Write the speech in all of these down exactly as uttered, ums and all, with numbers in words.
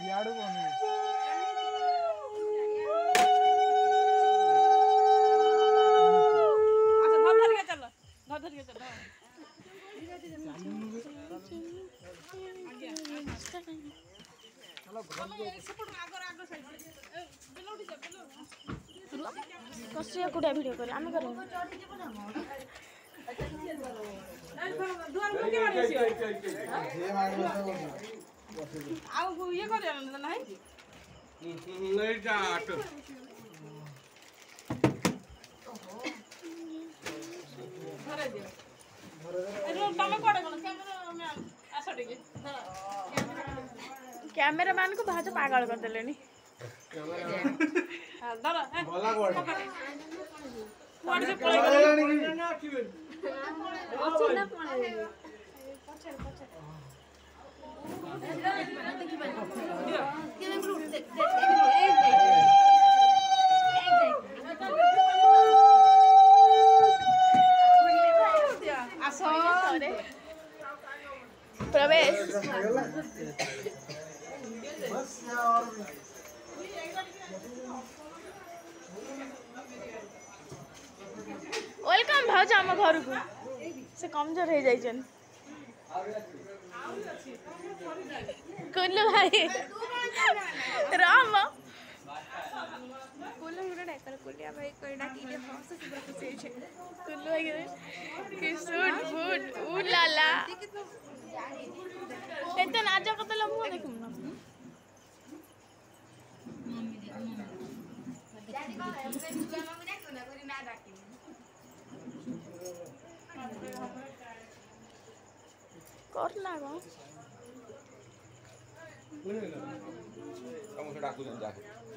याडू कोनी अच्छा धर धर के चलो धर धर के चलो चलो सपोर्ट आगे आगे साइड बेलो उठी जा बेलो कसिया कुडा वीडियो करे आमे करू दुआर को के मारी जे मारी आउ ये करे नहीं नहीं जाट धरे दियो ए तमे कोडे कोन कैमरा मैन आसा टिके कैमरा मैन को भाज पागल कर देलेनी हां धर बोला कोड कोड से पळे गले ना आखिबे अच्छे ना पळे पछर पछर देखि बन केने ग्रुप देख देख एक देख आसो प्रवेश वेलकम भाज आम घर को से कमजोर हो जाइछन कुल्लू भाई राम कुल्लू गुडा डाकर कुलिया भाई कोइडा कीले हंस से खुशी छे कुल्लू भाई कि सूट फूट ऊ लाला एते नाच कत लमु देखुम ना करना गो kamu sudah aku sudah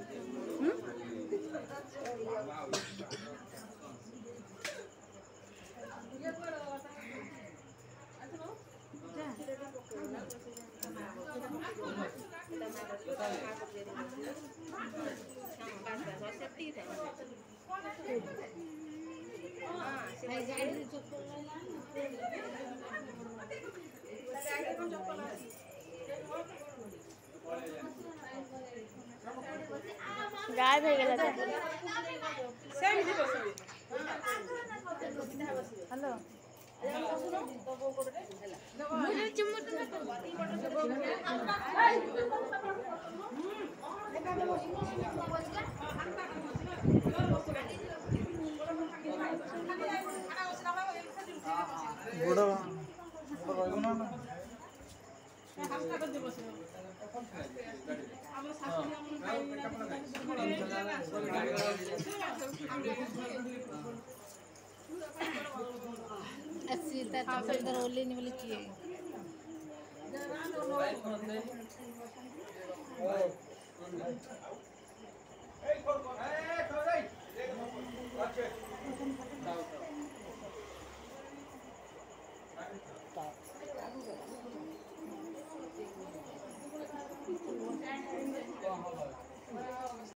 गाय भे गेला सेम जी बस हेलो बड़ा बड़ा ना ना हास्ता कर दे बस हम शास्त्री अस्सी तक तो रोली नहीं वाली चाहिए Hey,